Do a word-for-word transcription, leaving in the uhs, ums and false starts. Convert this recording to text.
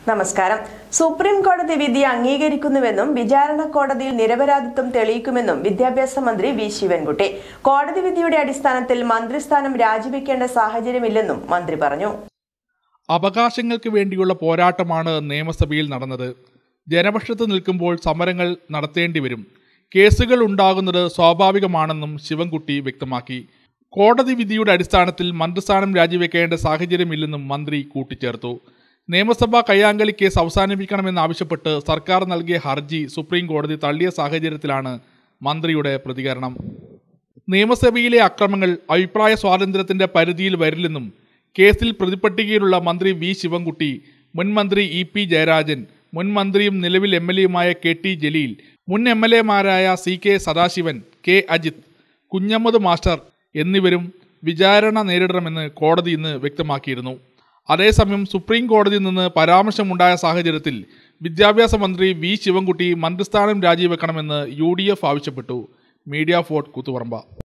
നമസ്കാരം. സുപ്രീം കോടതി വിധി അംഗീകരിക്കുന്നുവെന്നും വിചാരണ കോടതിയിൽ നിരപരാധിത്വം തെളിയിക്കുമെന്നും വിദ്യാഭ്യാസ മന്ത്രി വി ശിവൻകുട്ടി. കോടതി വിധിയുടെ അടിസ്ഥാനത്തിൽ മന്ത്രിസ്ഥാനം രാജിവെക്കേണ്ട സാഹചര്യമില്ലെന്നും മന്ത്രി പറഞ്ഞു. അവകാശങ്ങൾക്ക് വേണ്ടിയുള്ള പോരാട്ടമാണ് നിയമസഭയിൽ നടന്നത്. ജനപക്ഷത്ത് നിൽക്കുമ്പോൾ സമരങ്ങൾ നടത്തേണ്ടി വരും. കേസുകൾ ഉണ്ടാകുന്നത് സ്വാഭാവികമാണെന്നും ശിവൻകുട്ടി വ്യക്തമാക്കി. കോടതി വിധിയുടെ അടിസ്ഥാനത്തിൽ മന്ത്രിസ്ഥാനം രാജിവെക്കേണ്ട സാഹചര്യമില്ലെന്നും മന്ത്രി കൂട്ടിച്ചേർത്തു. നിയമസഭാ കയ്യാങ്കളി കേസ് അവസാനിപ്പിക്കണമെന്നാവശ്യപ്പെട്ട് സർക്കാർ നൽകിയ ഹർജി സുപ്രീം കോടതി തള്ളിയ സാഹചര്യത്തിലാണ് മന്ത്രിയുടെ പ്രതികരണം. നിയമസഭയിലെ അക്രമങ്ങൾ അഭിപ്രായ സ്വാതന്ത്ര്യത്തിന്റെ പരിധിയിൽ വരില്ലെന്നും കേസിൽ പ്രതിപട്ടികയിലുള്ള മന്ത്രി വി ശിവൻകുട്ടി, മുൻ മന്ത്രി ഇ പി ജയരാജൻ, മുൻ മന്ത്രിയും നിലവിൽ എം എൽ എയുമായ കെ ടി ജലീൽ, മുൻ എം എൽ എമാരായ C K Sadasivan, K Ajith, Kunhammad master എന്നിവരും വിചാരണ നേരിടണമെന്ന് കോടതി ഇന്ന് വ്യക്തമാക്കിയിരുന്നു. അതേസമയം സുപ്രീം കോടതിയിൽ നിന്ന് പരാമർശമുണ്ടായ സാഹചര്യത്തിൽ വിദ്യാഭ്യാസ മന്ത്രി വി ശിവൻകുട്ടി മന്ത്രിസ്ഥാനം രാജിവെക്കണമെന്ന് യു ഡി എഫ് ആവശ്യപ്പെട്ടു. Media fort Koothuparamba.